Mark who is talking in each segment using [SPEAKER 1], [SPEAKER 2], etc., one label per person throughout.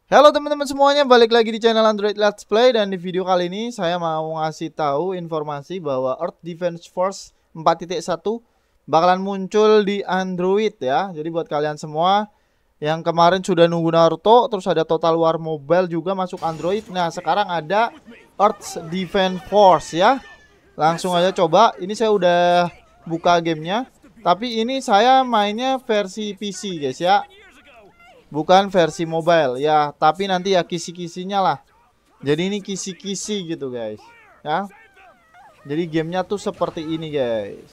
[SPEAKER 1] Halo teman-teman semuanya, balik lagi di channel Android Let's Play. Dan di video kali ini saya mau ngasih tahu informasi bahwa Earth Defense Force 4.1 bakalan muncul di Android ya. Jadi buat kalian semua yang kemarin sudah nunggu Naruto, terus ada Total War Mobile juga masuk Android. Nah sekarang ada Earth Defense Force ya. Langsung aja coba, ini saya udah buka gamenya. Tapi ini saya mainnya versi PC guys ya, bukan versi mobile ya, tapi nanti ya kisi-kisinya lah. Jadi ini kisi-kisi gitu guys ya. Jadi gamenya tuh seperti ini guys.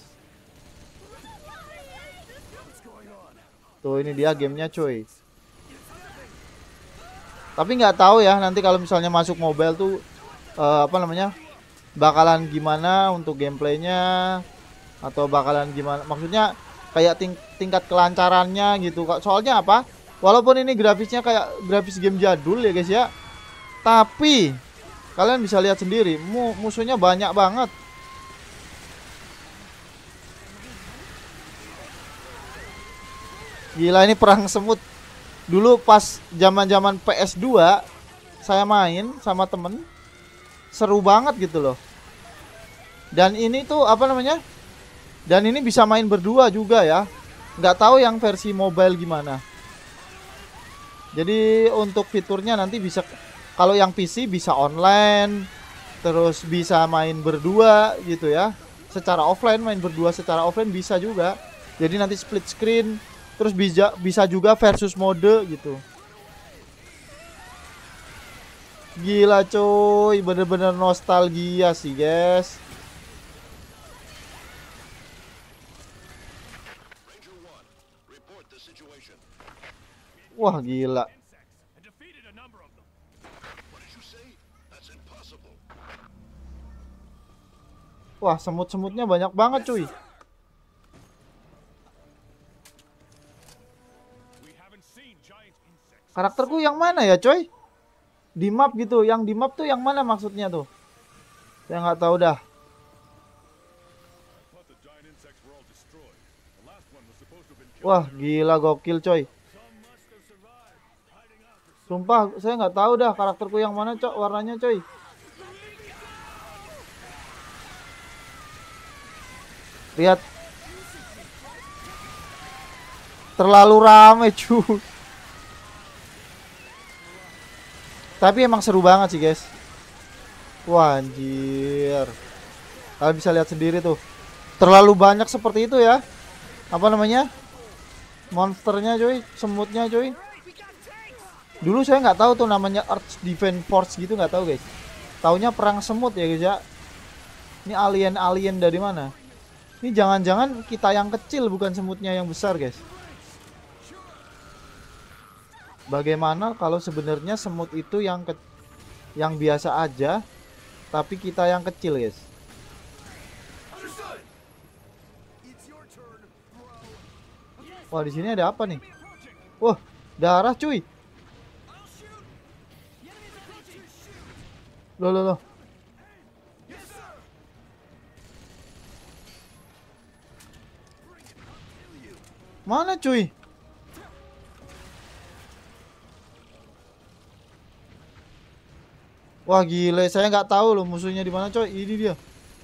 [SPEAKER 1] Tuh ini dia gamenya cuy. Tapi nggak tahu ya nanti kalau misalnya masuk mobile tuh apa namanya, bakalan gimana untuk gameplaynya, atau bakalan gimana, maksudnya kayak tingkat kelancarannya gitu. Soalnya apa, walaupun ini grafisnya kayak grafis game jadul ya guys ya, tapi kalian bisa lihat sendiri musuhnya banyak banget. Gila, ini perang semut. Dulu pas zaman-zaman PS2 saya main sama temen, seru banget gitu loh. Dan ini tuh apa namanya, dan ini bisa main berdua juga ya. Nggak tahu yang versi mobile gimana. Jadi untuk fiturnya nanti bisa, kalau yang PC bisa online, terus bisa main berdua gitu ya. Secara offline, main berdua secara offline bisa juga. Jadi nanti split screen, terus bisa juga versus mode gitu. Gila coy, bener-bener nostalgia sih guys. Wah gila. Wah semut-semutnya banyak banget cuy. Karakterku yang mana ya coy? Di map gitu, yang di map tuh yang mana maksudnya tuh? Saya nggak tahu dah. Wah gila, gokil coy. Sumpah saya nggak tahu dah karakterku yang mana cok, warnanya coy. Lihat, terlalu rame cuy. Tapi emang seru banget sih guys. Wah anjir, kalian bisa lihat sendiri tuh, terlalu banyak seperti itu ya, apa namanya, monsternya cuy, semutnya cuy. Dulu saya nggak tahu tuh namanya Earth Defense Force gitu, nggak tahu guys. Taunya perang semut ya guys ya. Ini alien-alien dari mana? Ini jangan-jangan kita yang kecil, bukan semutnya yang besar guys. Bagaimana kalau sebenarnya semut itu yang biasa aja, tapi kita yang kecil guys. Wah di sini ada apa nih? Wah darah cuy. Loh. Mana cuy? Wah gile, saya nggak tahu loh musuhnya di mana coy. Ini dia.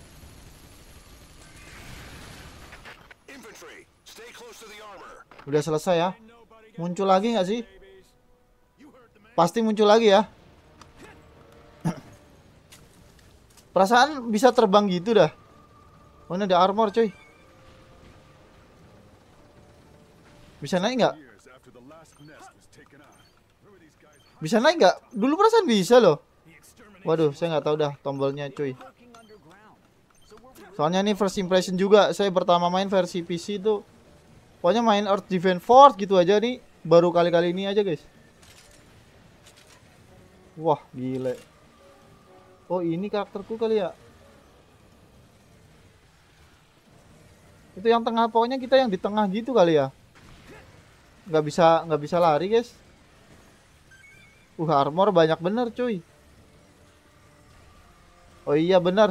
[SPEAKER 1] Udah selesai ya. Muncul lagi nggak sih? Pasti muncul lagi ya. Perasaan bisa terbang gitu dah. Oh ini ada armor coy. Bisa naik nggak? Bisa naik nggak? Dulu perasaan bisa loh. Waduh, saya nggak tahu dah tombolnya cuy. Soalnya ini first impression juga. Saya pertama main versi PC itu, pokoknya main Earth Defense Force gitu aja nih. Baru kali-kali ini aja guys. Wah gile. Oh ini karakterku kali ya. Itu yang tengah, pokoknya kita yang di tengah gitu kali ya. Nggak bisa lari guys. Armor banyak bener cuy. Oh iya bener.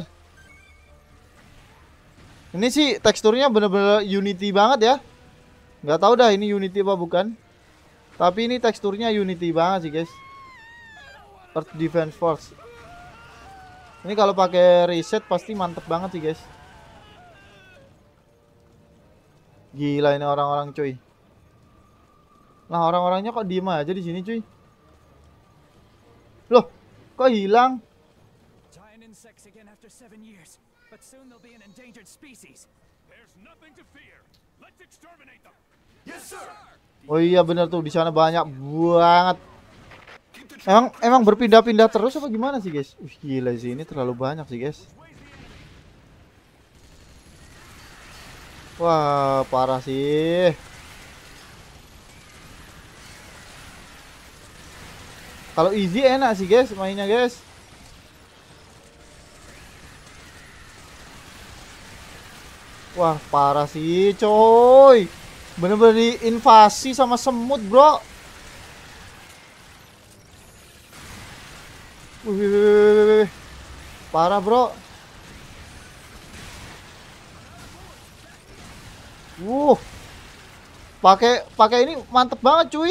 [SPEAKER 1] Ini sih teksturnya bener-bener Unity banget ya. Nggak tahu dah ini Unity apa bukan. Tapi ini teksturnya Unity banget sih guys. Earth Defense Force. Ini kalau pakai reset pasti mantep banget sih guys. Gila ini orang-orang cuy. Nah orang-orangnya kok diem aja di sini cuy. Loh, kok hilang?
[SPEAKER 2] Giant insects again after 7 years, but soon they'll be an endangered species. There's nothing to fear. Let's exterminate them. Yes, sir.
[SPEAKER 1] Oh iya bener tuh, di sana banyak banget. Emang berpindah-pindah terus apa gimana sih guys? Gila sih ini terlalu banyak sih guys. Wah parah sih. Kalau easy enak sih guys mainnya guys. Wah parah sih coy. Bener-bener diinvasi sama semut bro. Wih. Parah bro. Pakai ini mantep banget cuy.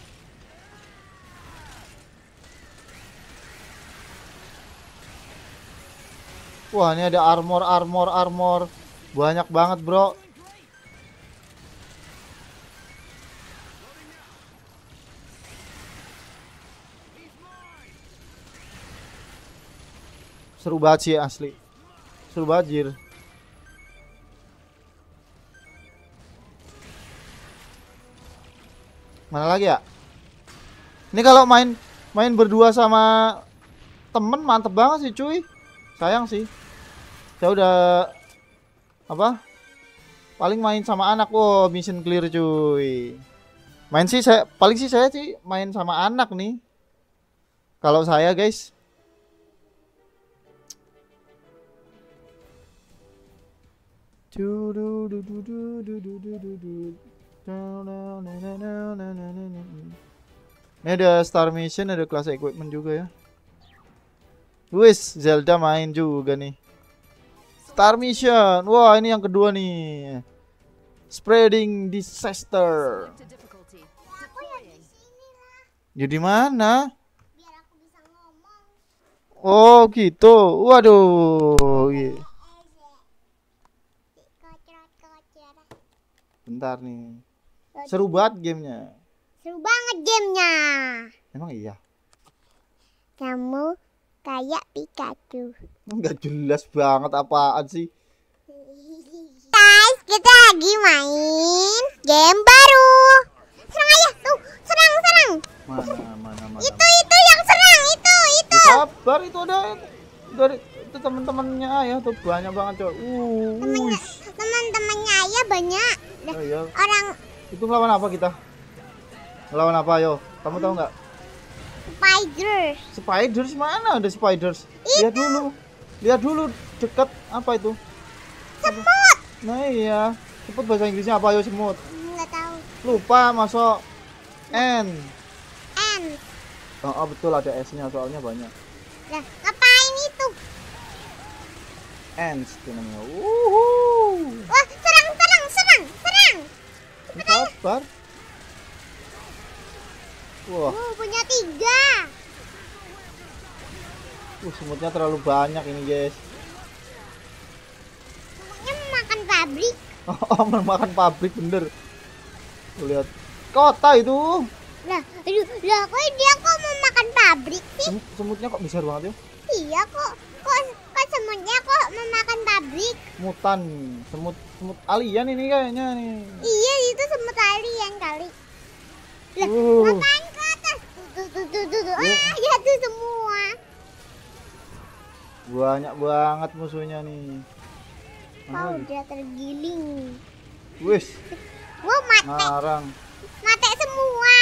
[SPEAKER 1] Wah, ini ada armor. Banyak banget, bro. Seru banget sih asli. Seru banget, jir. Mana lagi ya? Ini kalau main berdua sama temen mantep banget sih, cuy. Sayang sih. Saya udah apa? Paling main sama anak. Wow, mission clear cuy. Main sih saya main sama anak nih. Kalau saya, guys. Ini ada Star Mission, ada kelas equipment juga ya. Wis, Zelda main juga nih. Star Mission. Wah, ini yang kedua nih. Spreading disaster. Jadi mana? Oh, gitu. Waduh. Bentar nih. Seru banget gamenya.
[SPEAKER 3] Seru banget gamenya.
[SPEAKER 1] Emang iya?
[SPEAKER 3] Kamu kayak Pikachu.
[SPEAKER 1] Enggak jelas banget apaan sih.
[SPEAKER 3] Guys, kita lagi main game baru. Serang aja, tuh, serang.
[SPEAKER 1] Mana.
[SPEAKER 3] Itu yang serang, itu.
[SPEAKER 1] Sabar itu itu teman-temannya ayah tuh banyak banget coy.
[SPEAKER 3] Teman-temannya ayah banyak.
[SPEAKER 1] Oh, iya.
[SPEAKER 3] Orang
[SPEAKER 1] Itu ngelawan apa kita? Ngelawan apa ayo? Kamu tahu nggak?
[SPEAKER 3] spiders.
[SPEAKER 1] Spiders mana ada spiders? Lihat dulu dekat apa itu?
[SPEAKER 3] Semut.
[SPEAKER 1] Nah iya. Semut bahasa Inggrisnya apa ayo semut?
[SPEAKER 3] Nggak tahu.
[SPEAKER 1] Lupa masuk N.
[SPEAKER 3] Ants.
[SPEAKER 1] Oh, betul ada S-nya soalnya banyak.
[SPEAKER 3] Lah, ngapain itu?
[SPEAKER 1] Ants itu namanya.
[SPEAKER 3] Wah, serang.
[SPEAKER 1] Sabar. Wah,
[SPEAKER 3] Punya 3.
[SPEAKER 1] semutnya terlalu banyak ini guys.
[SPEAKER 3] Semutnya makan pabrik.
[SPEAKER 1] Oh, memakan pabrik bener. Tuh, lihat kota itu.
[SPEAKER 3] Lah, kok dia mau makan pabrik sih?
[SPEAKER 1] Semutnya kok besar banget ya?
[SPEAKER 3] Iya kok semutnya kok memakan pabrik.
[SPEAKER 1] Mutan, semut alien ini kayaknya nih.
[SPEAKER 3] Iya, itu semut alien kali. Lah, ngapain ke atas? Tuh. Ya tuh semua.
[SPEAKER 1] Banyak banget musuhnya nih.
[SPEAKER 3] Kau udah tergiling.
[SPEAKER 1] Wis,
[SPEAKER 3] Wow,
[SPEAKER 1] ngarang.
[SPEAKER 3] mate semua.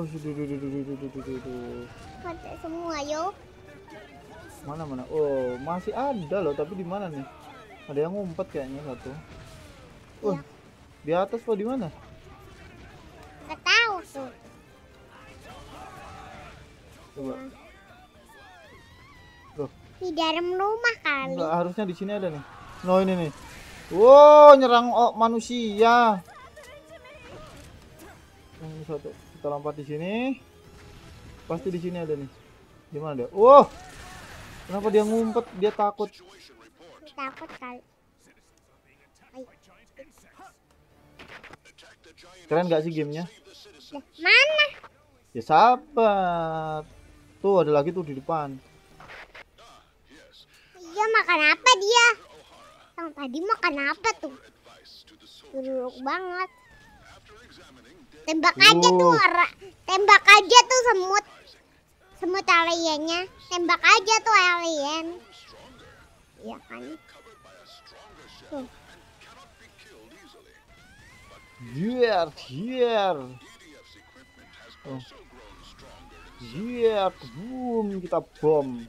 [SPEAKER 3] Mate semua, yo.
[SPEAKER 1] Mana? Oh, masih ada loh, tapi di mana nih? Ada yang ngumpet kayaknya satu. Oh,
[SPEAKER 3] Iya.
[SPEAKER 1] di atas apa di mana?
[SPEAKER 3] Gak tahu tuh.
[SPEAKER 1] Coba. Loh,
[SPEAKER 3] Di dalam rumah kali.
[SPEAKER 1] enggak, harusnya di sini ada nih. No, ini nih. Wow, nyerang manusia. Yang satu kita lompat di sini. Pasti di sini ada nih. Gimana dia? Wah, kenapa dia ngumpet? Dia takut.
[SPEAKER 3] Takut kali.
[SPEAKER 1] Keren gak sih gamenya?
[SPEAKER 3] Lah, mana?
[SPEAKER 1] Ya sabar. Tuh ada lagi tuh di depan.
[SPEAKER 3] Iya, makan apa dia? Yang tadi makan apa tuh? Buruk banget. Tembak aja tuh orang. Tembak aja tuh semut. Semut aliennya. Tembak aja tuh alien. Iya kan? Tuh.
[SPEAKER 1] Here. Oh. Here, boom, kita bom.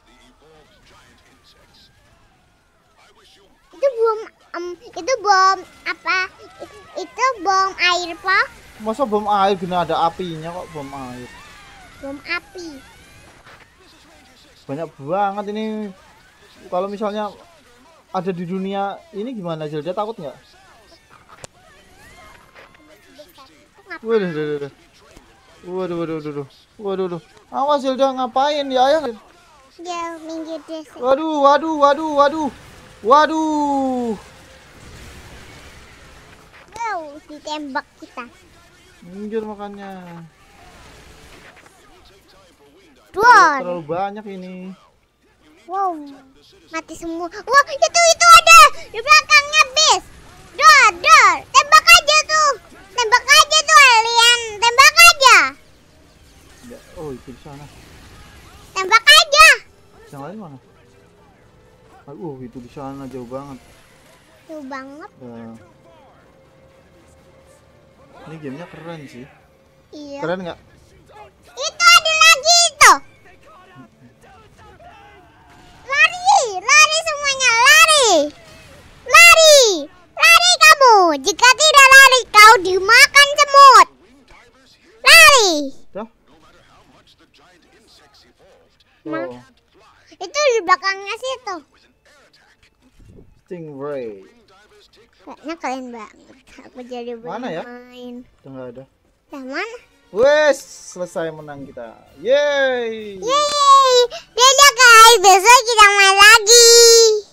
[SPEAKER 3] Itu bom apa? Itu bom air pak?
[SPEAKER 1] Masa bom air gini ada apinya kok bom air?
[SPEAKER 3] Bom api.
[SPEAKER 1] Banyak banget ini. Kalau misalnya ada di dunia ini gimana Zelda, takut nggak? Waduh. Awas Zelda, ngapain ya ayah?
[SPEAKER 3] Ya minggir deh.
[SPEAKER 1] Waduh.
[SPEAKER 3] Wow, ditembak kita.
[SPEAKER 1] Minggir makanya.
[SPEAKER 3] Dua.
[SPEAKER 1] Terlalu banyak ini.
[SPEAKER 3] Wow, mati semua. Wah, itu ada di belakangnya bis. Dor, tembak aja tuh alien, tembak aja.
[SPEAKER 1] Ya, oh itu di sana.
[SPEAKER 3] Tembak aja.
[SPEAKER 1] Yang lain mana? Itu di sana jauh banget.
[SPEAKER 3] Tuh banget.
[SPEAKER 1] Ya. Ini gamenya keren sih.
[SPEAKER 3] Iya.
[SPEAKER 1] Keren nggak?
[SPEAKER 3] Itu ada lagi itu. Lari semuanya, lari kamu. Jika tidak lari, kau dimakan semut. Lari.
[SPEAKER 1] Dah.
[SPEAKER 3] Ma-
[SPEAKER 1] Oh,
[SPEAKER 3] Itu di belakangnya situ.
[SPEAKER 1] Stingray.
[SPEAKER 3] Kayaknya keren banget. Aku jadi
[SPEAKER 1] Mana ya?
[SPEAKER 3] bermain.
[SPEAKER 1] Udah nggak ada.
[SPEAKER 3] Yang mana?
[SPEAKER 1] Wes, selesai menang kita. Yeay.
[SPEAKER 3] Yeay. Dadah guys, besok kita main lagi.